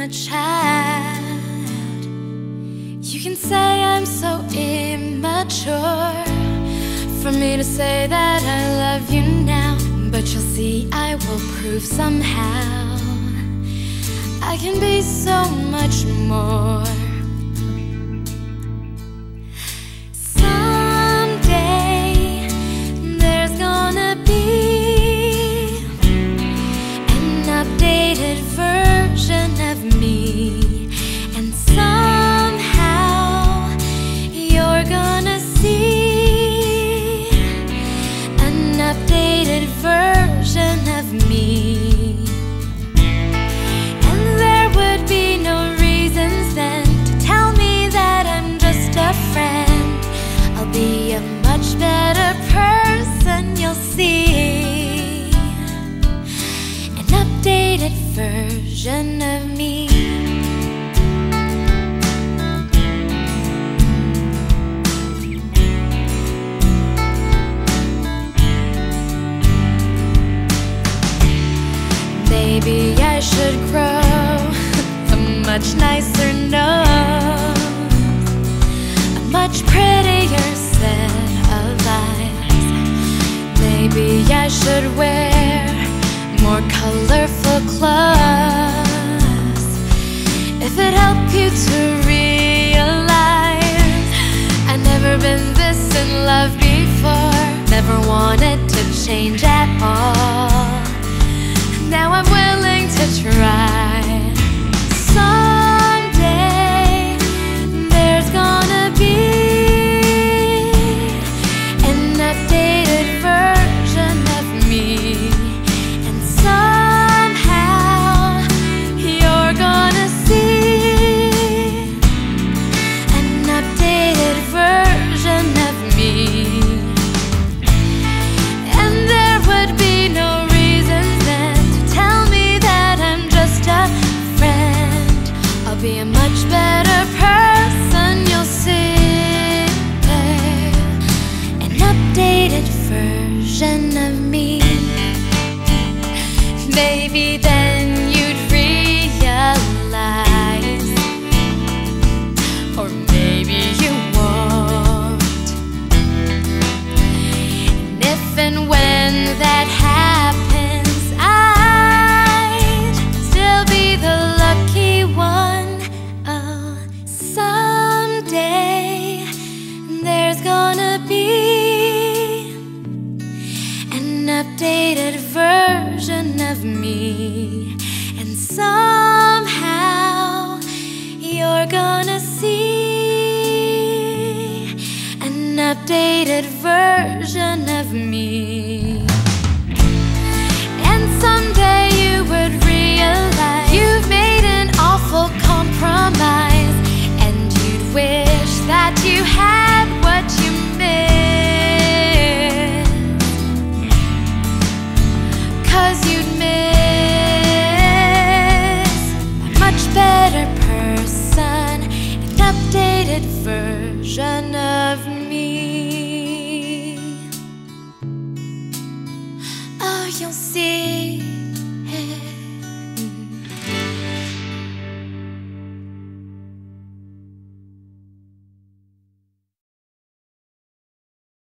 child. You can say I'm so immature for me to say that I love you now, but you'll see I will prove somehow I can be so much more. Someday there's gonna be an updated version of me, and somehow you're gonna see an updated version of me. And there would be no reasons then to tell me that I'm just a friend. I'll be a much better person, you'll see. An updated version of me. Maybe I should grow a much nicer nose, a much prettier set of eyes. Maybe I should wear more colorful clothes. If it helped you to realize I've never been this in love before, never wanted to change at all. Now I'm willing to try. Someday there's gonna be an updated version of me, and somehow you're gonna see an updated version of me. And there would be no be a much better person, you'll see. An updated version of me. Maybe then you'd realize, or maybe you won't. And if and when that happens, I'd still be the lucky one. Someday there's gonna be an updated version of me, and somehow you're gonna see an updated version of me. And someday you would realize you've made an awful compromise, wish that you had what you missed, 'cause you'd miss a much better person, an updated version of me.